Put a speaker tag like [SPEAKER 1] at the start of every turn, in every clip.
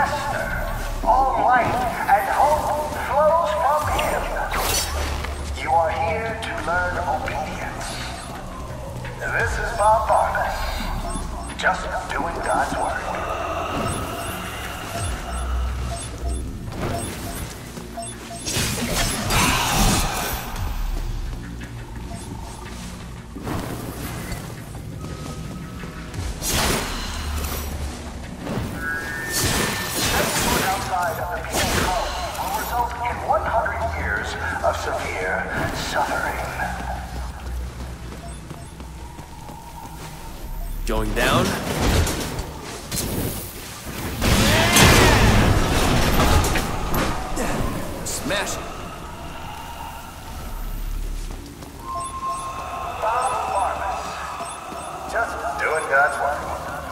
[SPEAKER 1] master. All light and hope flows from him. You are here to learn obedience. This is Bob Barbas, just doing God's work. Of severe suffering.
[SPEAKER 2] Going down? Smash it!
[SPEAKER 1] Bob Barbas, just doing God's work.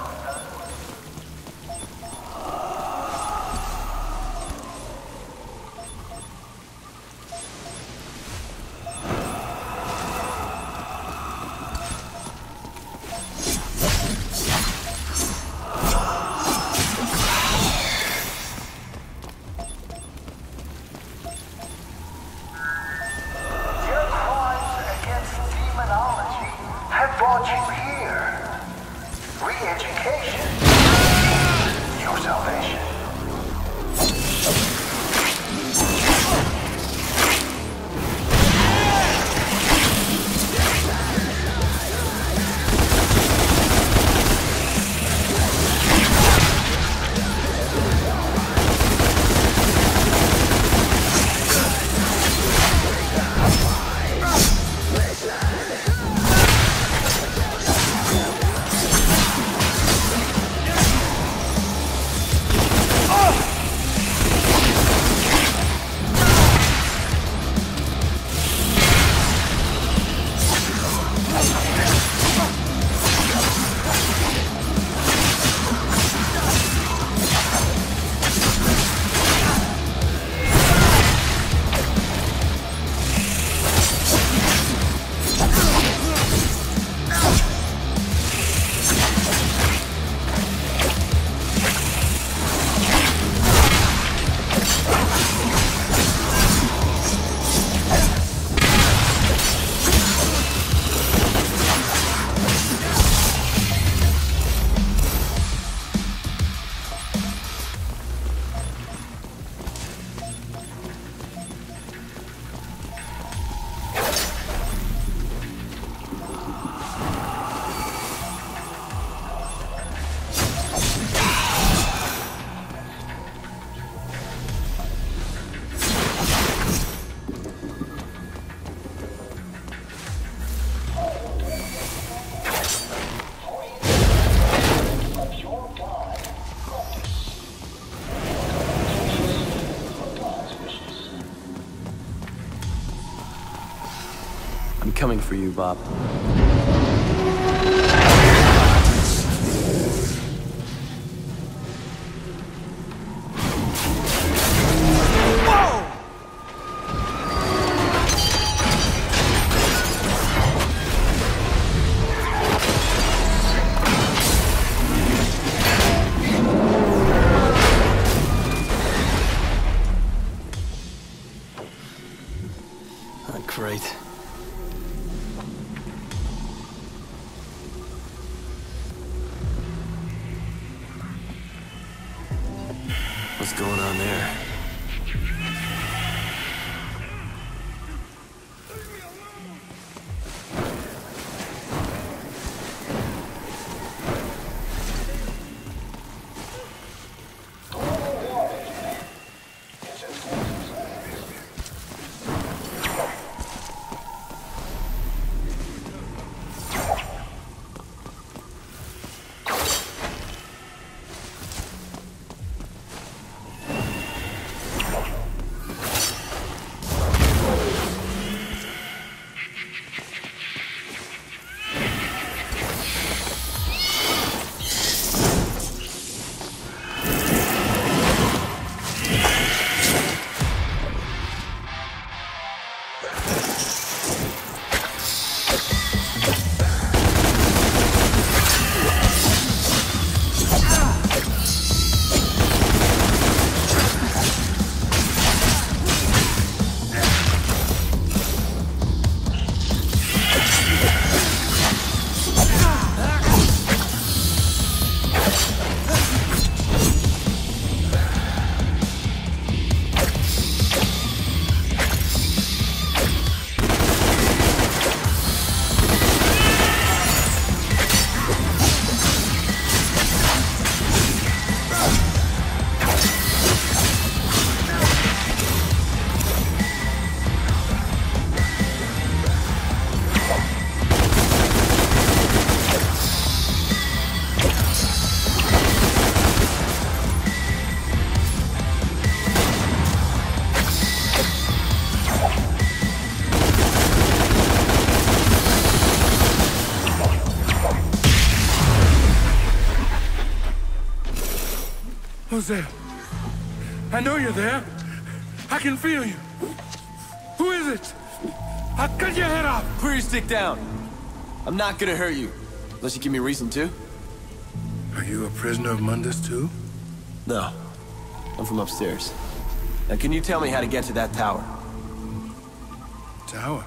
[SPEAKER 1] Brought you here. Re-education. Your salvation.
[SPEAKER 2] I'm coming for you, Bob. Great. What's going on there?
[SPEAKER 3] Who's there? I know you're there. I can feel you. Who is it? I'll cut your head off.
[SPEAKER 2] Put your stick down. I'm not gonna hurt you. Unless you give me reason to.
[SPEAKER 3] Are you a prisoner of Mundus too?
[SPEAKER 2] No. I'm from upstairs. Now can you tell me how to get to that tower?
[SPEAKER 3] Tower?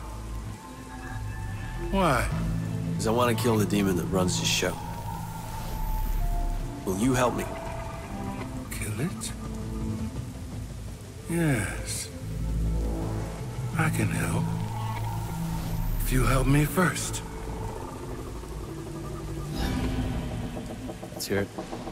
[SPEAKER 3] Why?
[SPEAKER 2] Because I want to kill the demon that runs this show. Will you help me?
[SPEAKER 3] Kill it? Yes. I can help. If you help me first.
[SPEAKER 2] Let's hear it.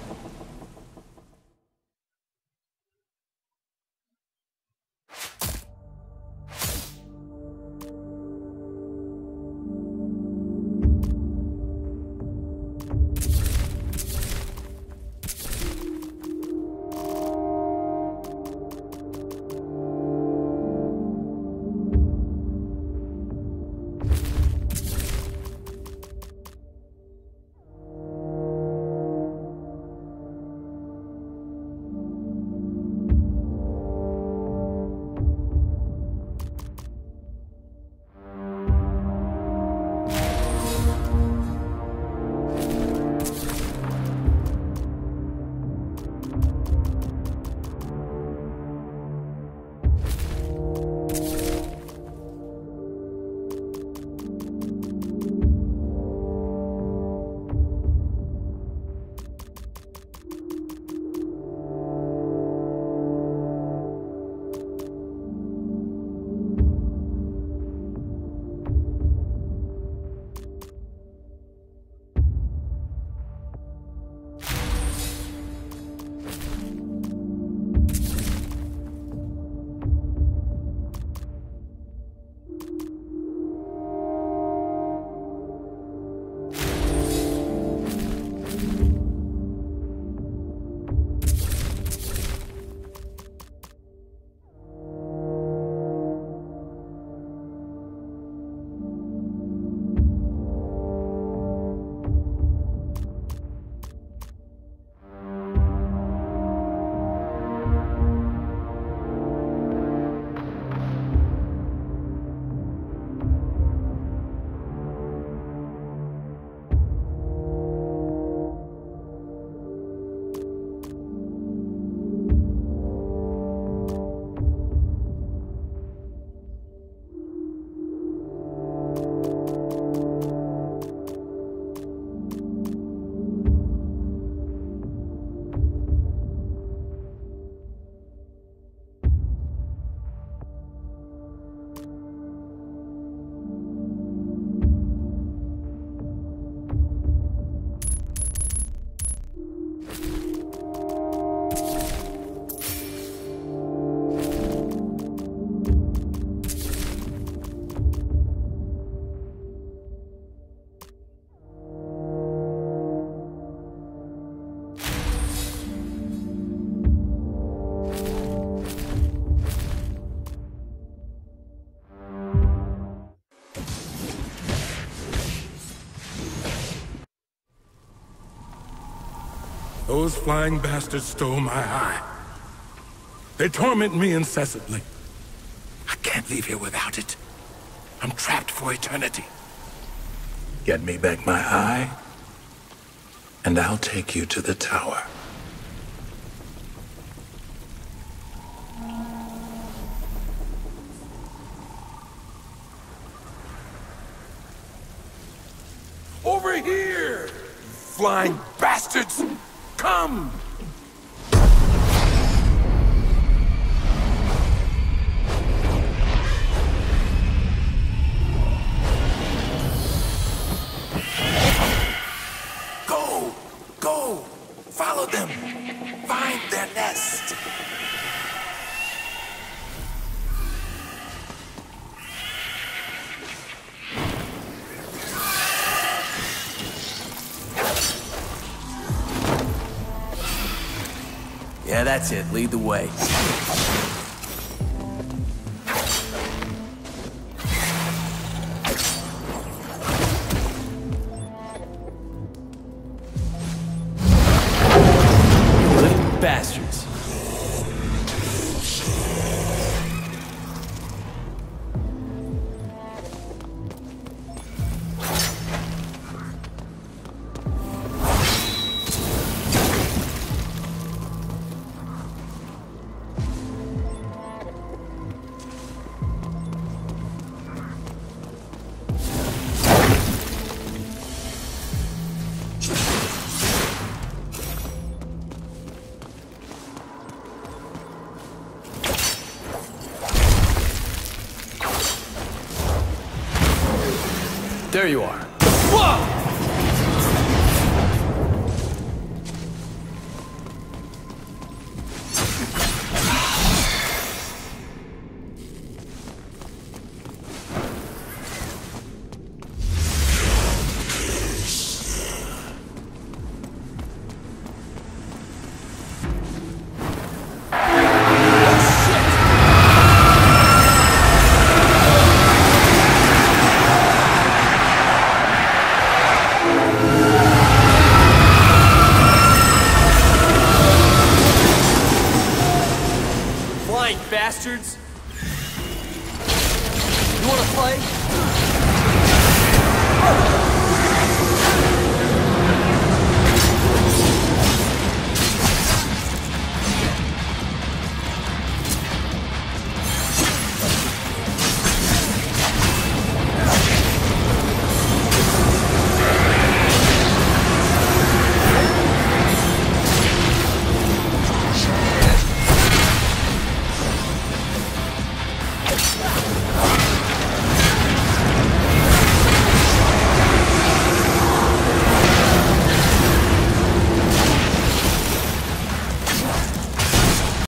[SPEAKER 3] Those flying bastards stole my eye. They torment me incessantly. I can't leave here without it. I'm trapped for eternity. Get me back my eye, and I'll take you to the tower. Over here! Flying bastards! Come! Go! Go! Follow them! Find their nest!
[SPEAKER 2] Yeah, that's it. Lead the way. Little bastards. There you are.
[SPEAKER 4] Whoa!
[SPEAKER 2] Bastards! You wanna play?